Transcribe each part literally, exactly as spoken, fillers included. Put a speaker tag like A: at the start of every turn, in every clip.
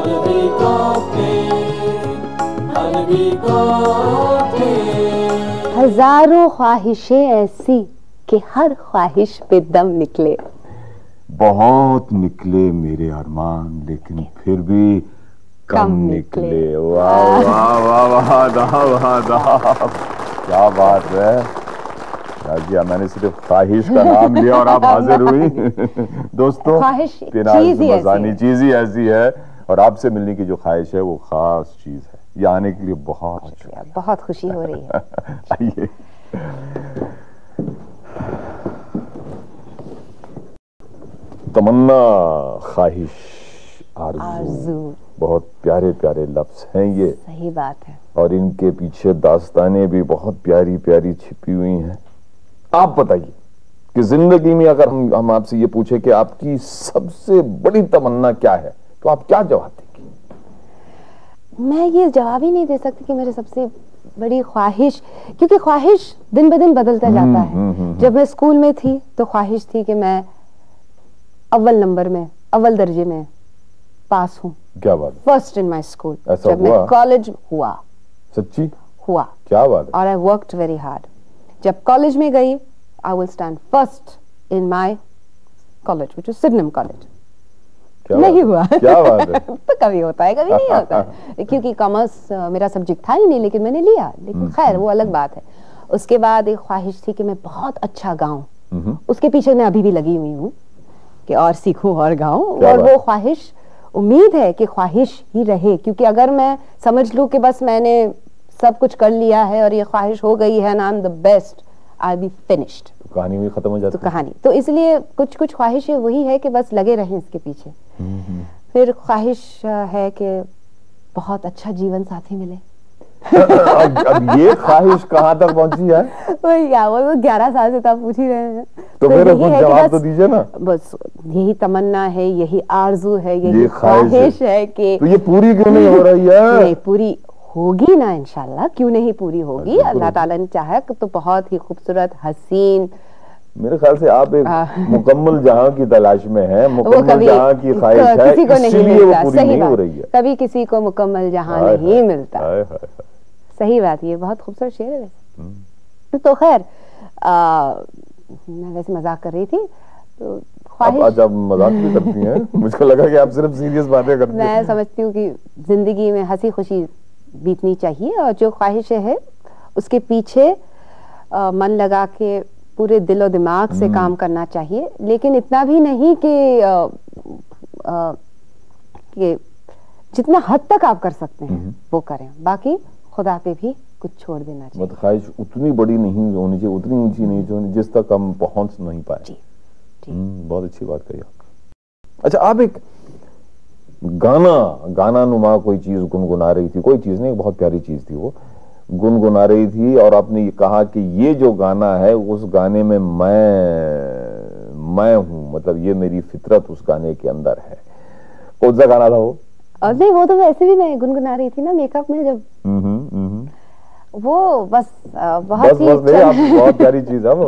A: अलवी अलवी
B: हजारों ख्वाहिशें ऐसी कि हर ख्वाहिश पे दम निकले।
C: बहुत निकले मेरे अरमान, लेकिन फिर भी कम, कम निकले, निकले। वाह वाह वाह वाह वाह वाह, क्या बात है राजिया। मैंने सिर्फ ख्वाहिश का नाम लिया और आप हाजिर हुई। दोस्तों, मजानी चीज ही ऐसी है और आपसे मिलने की जो ख्वाहिश है वो खास चीज है। ये आने के लिए बहुत
B: शुक्रिया, बहुत खुशी हो रही है।
C: आइए। तमन्ना, ख्वाहिश, आरज़ू, बहुत प्यारे प्यारे लफ्ज हैं ये।
B: सही बात है।
C: और इनके पीछे दास्तानें भी बहुत प्यारी प्यारी छिपी हुई हैं। आप बताइए कि जिंदगी में अगर हम हम आपसे ये पूछे कि आपकी सबसे बड़ी तमन्ना क्या है, तो आप क्या जवाब देंगे?
B: मैं ये जवाब ही नहीं दे सकती कि मेरी सबसे बड़ी ख्वाहिश, क्योंकि ख्वाहिश दिन ब दिन बदलता जाता है। हुँ, हुँ, जब मैं स्कूल में थी तो ख्वाहिश थी कि मैं अव्वल नंबर में, अव्वल दर्जे में पास हूँ।
C: क्या बात?
B: First in my school.
C: ऐसा
B: जब मैं कॉलेज हुआ,
C: सच्ची
B: हुआ,
C: क्या बात है?
B: और आई वर्कड वेरी हार्ड। जब कॉलेज में गई, I will stand first in my college, which is Sydenham college. नहीं हुआ।
C: क्या बात है?
B: तो कभी होता है, कभी नहीं होता है। क्योंकि कॉमर्स मेरा सब्जेक्ट था ही नहीं, लेकिन मैंने लिया। लेकिन खैर वो अलग बात है। उसके बाद एक ख्वाहिश थी कि मैं बहुत अच्छा गाऊं। उसके पीछे मैं अभी भी लगी हुई हूँ कि और सीखूं और गाऊं। और वो ख्वाहिश, उम्मीद है कि ख्वाहिश ही रहे, क्योंकि अगर मैं समझ लूं कि बस मैंने सब कुछ कर लिया है और ये ख्वाहिश हो गई है, I am the best, I be finished,
C: कहानी भी खत्म हो जाती है।
B: तो कहानी तो इसलिए कुछ कुछ ख्वाहिशें वही है कि बस लगे रहें इसके पीछे। फिर ख्वाहिश है कि बहुत अच्छा जीवन साथी मिले।
C: अब, अब ये ख्वाहिश कहाँ तक पहुंची है?
B: वही क्या, वो ग्यारह साल से तब पूछ ही रहे हैं।
C: तो, तो फिर कुछ जवाब तो दीजिए ना।
B: बस यही तमन्ना है, यही आरजू है, यही ख्वाहिश है कि
C: तो ये पूरी क्यों नहीं हो रही है?
B: नहीं, पूरी होगी ना इंशाल्लाह। क्यों नहीं पूरी होगी? अल्लाह ताला ने चाहा तो बहुत ही खूबसूरत, हसीन।
C: मेरे ख्याल से आप एक मुकम्मल जहां की तलाश में हैं, मुकम्मल जहां की ख्वाहिश है,
B: किसी को नहीं मिलता।
C: वो पूरी नहीं हो रही है।
B: कभी किसी को मुकम्मल जहां नहीं मिलता। सही बात, ये बहुत खूबसूरत शेर है वैसे। तो खैर, मैं वैसे मजाक कर रही थी। तो
C: ख्वाहिश, आप मजाक भी करती हैं? मुझको लगा कि आप सिर्फ सीरियस बातें करती हैं।
B: मैं समझती हूँ कि जिंदगी में हंसी खुशी बीतनी चाहिए, और जो ख्वाहिशें है उसके पीछे आ, मन लगा के पूरे दिल और दिमाग से काम करना चाहिए। लेकिन इतना भी नहीं कि आ, आ, कि जितना हद तक आप कर सकते हैं वो करें, बाकी खुदा पे भी कुछ छोड़ देना चाहिए।
C: मतलब ख्वाहिश उतनी बड़ी नहीं होनी चाहिए, उतनी ऊंची नहीं होनी जिस तक हम पहुंच नहीं पाए।
B: जी, जी।
C: बहुत अच्छी बात कही आपने। अच्छा, आप एक गाना गाना नुमा कोई चीज गुनगुना रही थी, कोई चीज नहीं, बहुत प्यारी चीज थी, वो गुनगुना रही थी, और आपने ये कहा कि ये जो गाना है उस गाने में मैं मैं हूं, मतलब ये मेरी फितरत उस गाने के अंदर है। कौन सा गाना था वो?
B: और नहीं, वो तो वैसे भी मैं गुनगुना रही थी ना मेकअप में जब।
C: हम्म हम्म
B: वो बस बहुत
C: बस, ही बस नहीं, आप बहुत प्यारी चीज है वो।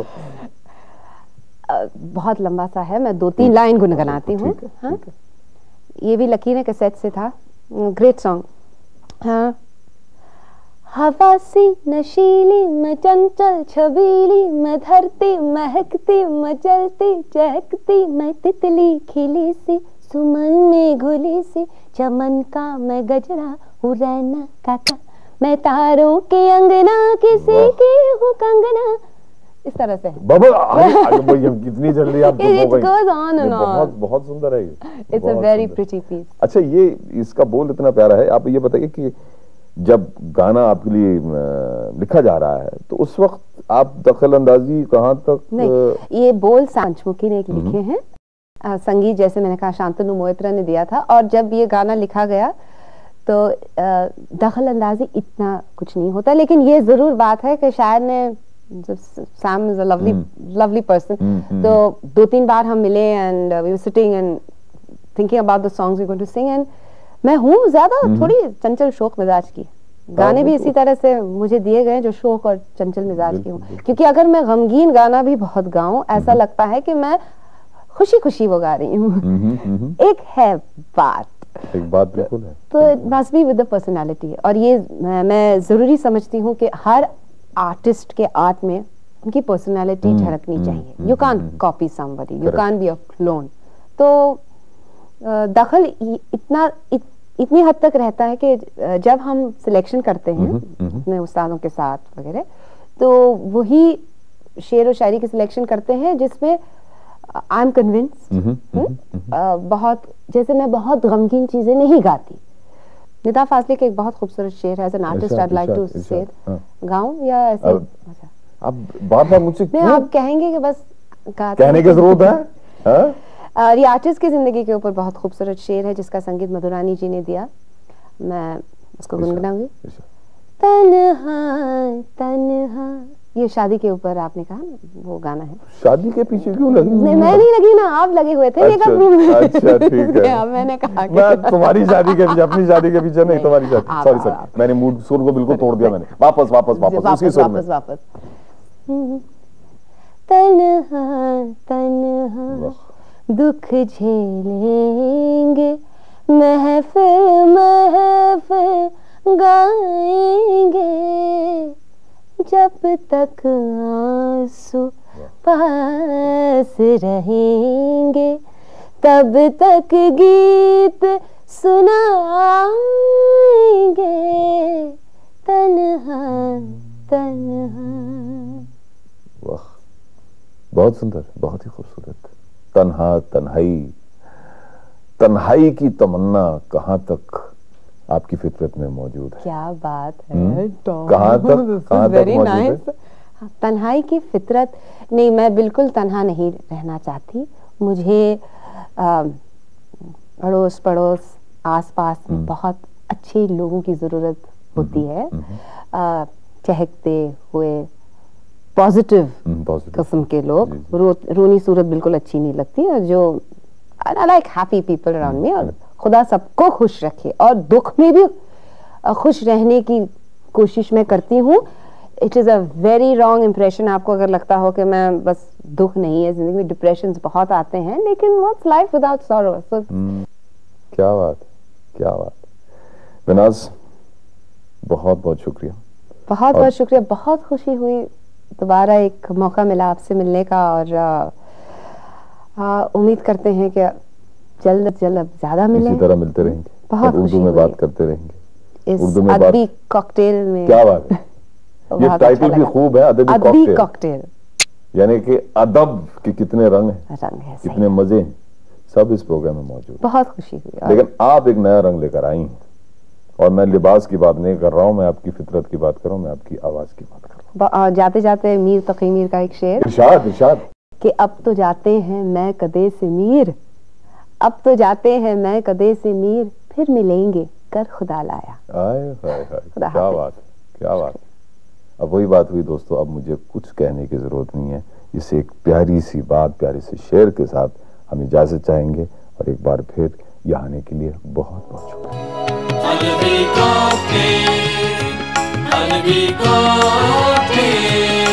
B: बहुत लंबा सा है, मैं दो तीन लाइन गुनगुनाती हूँ। हाँ, ये भी लकीरें कैसेट से था। Great song. हाँ, हवा सी नशीली मैं चंचल छबीली, मैं धरती महकती मैं चलती चहकती, मैं तितली खिली सी सुमन में घुली सी, चमन का मैं गजरा हूँ रैना का, मैं तारों के अंगना किसी की हूँ कंगना। इस तरह से
C: बाबा कितनी जल्दी आप
B: It goes on and on.
C: बहुत बहुत सुंदर है ये।
B: It's a very pretty piece.
C: अच्छा, ये इसका बोल इतना प्यारा है। आप ये बताइए कि जब गाना आपके लिए लिखा जा रहा है तो उस वक्त आप दखल अंदाजी कहाँ तक?
B: नहीं, ये बोल सांचमुखी ने लिखे हैं, संगीत जैसे मैंने कहा शांतनु मोहित्रा ने दिया था। और जब ये गाना लिखा गया तो दखल अंदाजी इतना कुछ नहीं होता, लेकिन ये जरूर बात है कि शायद ने, Sam is a lovely lovely person, तो दो तीन बार हम मिले and we were sitting and thinking about the songs we are going to sing. And मैं हूँ ज्यादा थोड़ी चंचल शौक मिजाज की, गाने भी इसी तरह से मुझे दिए गए जो शौक और चंचल मिजाज की हूँ, क्योंकि अगर मैं गमगीन गाना भी बहुत गाऊं ऐसा लगता है कि मैं खुशी खुशी वो गा रही हूँ। एक है बात
C: एक बात बिल्कुल है।
B: तो it must be with the personality. और ये मैं, मैं जरूरी समझती हूँ कि हर आर्टिस्ट के आर्ट में उनकी पर्सनालिटी झलकनी चाहिए। You can't copy somebody, you can't be a clone. तो दखल इतना इत, इतनी हद तक रहता है कि जब हम सिलेक्शन करते हैं अपने उस्तादों के साथ वगैरह, तो वही शेर और शायरी की सिलेक्शन करते हैं जिसमें आई एम कन्विंस्ड बहुत, जैसे मैं बहुत गमगीन चीजें नहीं गाती। निदा फाजली का एक बहुत खूबसूरत शेर है, as an artist I would like to say it, गाऊं या ऐसे? अच्छा,
C: अब बार बार मुझसे
B: नहीं, आप कहेंगे कि बस
C: कहने की जरूरत है।
B: ये आर्टिस्ट की जिंदगी के ऊपर बहुत खूबसूरत शेर है जिसका संगीत मधुरानी जी ने दिया। मैं उसको गुनगुनाऊंगी। तन्हा तन्हा, ये शादी के ऊपर आपने कहा ना, वो गाना है।
C: शादी के पीछे क्यों लगी?
B: नहीं, मैं नहीं लगी ना, आप लगे हुए थे।
C: अच्छा, अच्छा ठीक है।
B: मैंने कहा
C: मैं तुम्हारी शादी के पीछे, अपनी शादी के पीछे नहीं, तुम्हारी शादी। सॉरी सर, मैंने मूड सुर को बिल्कुल तोड़ दिया मैंने। वापस वापस वापस उसी सुर में।
B: वापस तन्हा तन्हा दुख झेलेंगे, महफिल महफिल गाएंगे, जब तक आंसू पास रहेंगे तब तक गीत सुनाएंगे, तन्हा तन्हा।
C: वाह, बहुत सुंदर, बहुत ही खूबसूरत। तन्हा तन्हाई, तन्हाई की तमन्ना कहाँ तक आपकी फितरत में मौजूद है?
B: क्या बात है,
C: कहाँ तक कहाँ तक मौजूद है?
B: तन्हाई की फितरत नहीं, मैं बिल्कुल तन्हा नहीं रहना चाहती। मुझे अड़ोस पड़ोस आस पास में बहुत अच्छे लोगों की जरूरत होती है, चहकते हुए पॉजिटिव किस्म के लोग। रो, रोनी सूरत बिल्कुल अच्छी नहीं लगती। और जो I like happy people around me. और खुदा सबको खुश रखे और दुख में भी खुश रहने की कोशिश मैं करती हूँ। It is a very wrong impression आपको अगर लगता हो कि मैं बस दुख नहीं है जिंदगी में, डिप्रेशंस बहुत आते हैं, लेकिन what's life without sorrow. So
C: क्या बात, क्या बात। बेनाज, बहुत बहुत शुक्रिया।
B: बहुत बहुत शुक्रिया। बहुत खुशी हुई दोबारा एक मौका मिला आपसे मिलने का। और उम्मीद करते हैं कि जल्द जल्द अब ज्यादा मिलें,
C: इसी तरह मिलते रहेंगे,
B: बहुत
C: उर्दू में बात करते रहेंगे।
B: इस अदबी कॉकटेल में।
C: क्या बात है, ये टाइटल भी खूब है, अदबी कॉकटेल। यानी कि अदब के कितने रंग हैं,
B: रंग है,
C: कितने मजे हैं, सब इस प्रोग्राम में मौजूद।
B: बहुत खुशी हुई।
C: लेकिन आप एक नया रंग लेकर आई हैं। और मैं लिबास की बात नहीं कर रहा हूँ, मैं आपकी फितरत की बात कर रहा हूँ, मैं आपकी आवाज की बात कर रहा हूँ।
B: जाते जाते मीर तकी मीर का एक शेर,
C: इरशाद इरशाद,
B: कि अब तो जाते हैं मैं कदे से मीर, अब तो जाते हैं मैं कदे से मीर, फिर मिलेंगे कर खुदा लाया।
C: आए हाय हाय, क्या बात, क्या बात। अब वही बात हुई दोस्तों, अब मुझे कुछ कहने की जरूरत नहीं है। इसे एक प्यारी सी बात, प्यारी सी शेर के साथ हम इजाजत चाहेंगे। और एक बार फिर यहाँ आने के लिए बहुत बहुत शुक्रिया।